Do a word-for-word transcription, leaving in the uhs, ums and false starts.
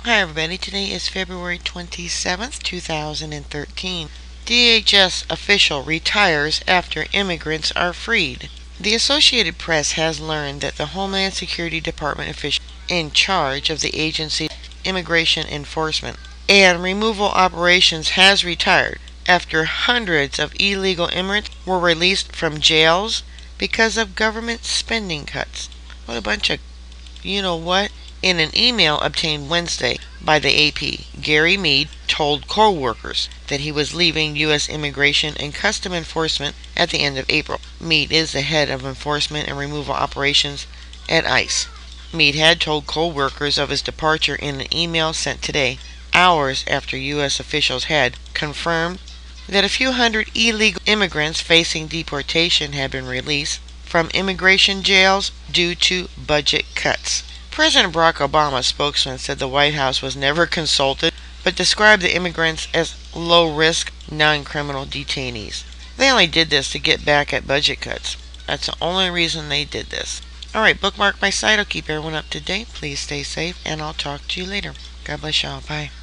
Hi everybody, today is February twenty-seventh, two thousand thirteen. D H S official retires after immigrants are freed. The Associated Press has learned that the Homeland Security Department official in charge of the agency's immigration enforcement and removal operations has retired after hundreds of illegal immigrants were released from jails because of government spending cuts. What a bunch of you know what? In an email obtained Wednesday by the A P, Gary Mead told co-workers that he was leaving U S Immigration and Custom Enforcement at the end of April. Mead is the head of enforcement and removal operations at ICE. Mead had told co-workers of his departure in an email sent today, hours after U S officials had confirmed that a few hundred illegal immigrants facing deportation had been released from immigration jails due to budget cuts. President Barack Obama's spokesman said the White House was never consulted, but described the immigrants as low-risk, non-criminal detainees. They only did this to get back at budget cuts. That's the only reason they did this. Alright, bookmark my site. I'll keep everyone up to date. Please stay safe, and I'll talk to you later. God bless y'all. Bye.